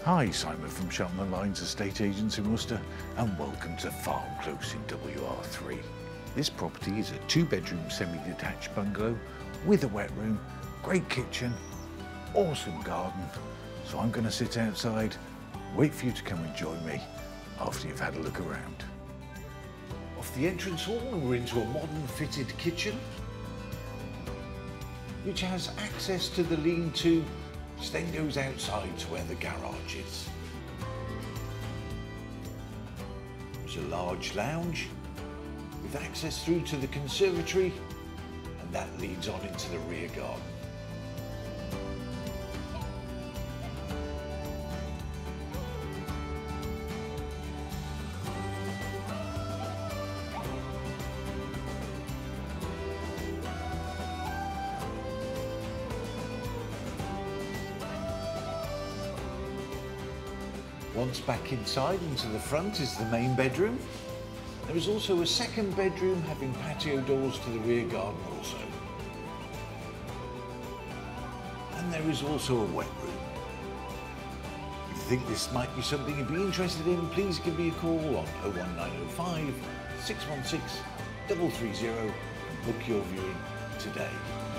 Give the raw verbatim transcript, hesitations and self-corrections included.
Hi, Simon from Shelton and Lyons Estate Agents in Worcester, and welcome to Farm Close in W R three. This property is a two-bedroom semi-detached bungalow with a wet room, great kitchen, awesome garden. So I'm going to sit outside, wait for you to come and join me after you've had a look around. Off the entrance hall, we're into a modern fitted kitchen, which has access to the lean-to, which then goes outside to where the garage is. There's a large lounge with access through to the conservatory, and that leads on into the rear garden. Once back inside into the front is the main bedroom. There is also a second bedroom having patio doors to the rear garden also. And there is also a wet room. If you think this might be something you'd be interested in, please give me a call on oh one nine oh five, six one six, three three zero and book your viewing today.